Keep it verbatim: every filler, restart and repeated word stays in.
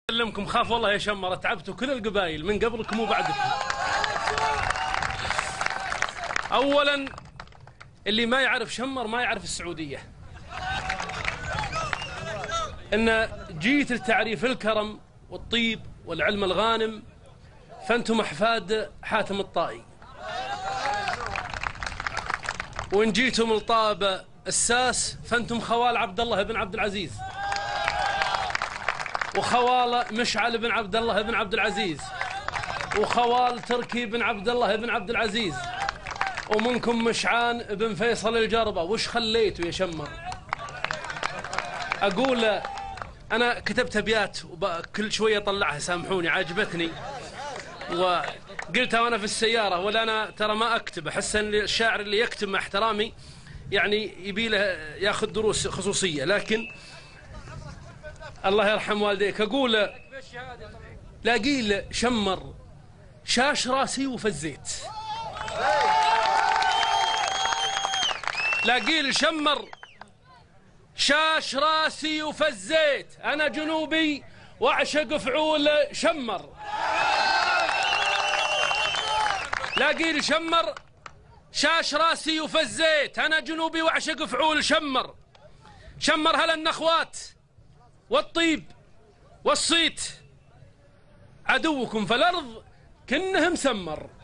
أكلمكم خاف والله يا شمر، تعبتوا كل القبايل من قبلكم وبعدكم. أولا اللي ما يعرف شمر ما يعرف السعودية. إن جيت لتعريف الكرم والطيب والعلم الغانم فأنتم أحفاد حاتم الطائي، وإن جيتم لطاب الساس فأنتم خوال عبد الله بن عبد العزيز، وخوال مشعل بن عبد الله بن عبد العزيز، وخوال تركي بن عبد الله بن عبد العزيز، ومنكم مشعان بن فيصل الجربة. وش خليتوا يا شمر؟ أقول أنا كتبت أبيات وكل شوية طلعها، سامحوني عجبتني وقلتها وأنا في السيارة، ولا أنا ترى ما أكتب، أحس أن الشاعر اللي يكتب مع احترامي يعني يبي له ياخذ دروس خصوصية. لكن الله يرحم والديك، أقول لاقيل شمر شاش راسي وفزيت، لاقيل شمر شاش راسي وفزيت، أنا جنوبي وأعشق فعول شمر. لاقيل شمر شاش راسي وفزيت، أنا جنوبي وأعشق فعول شمر. شمر هلا النخوات والطيب والصيت، عدوكم في الأرض كنه مسمر.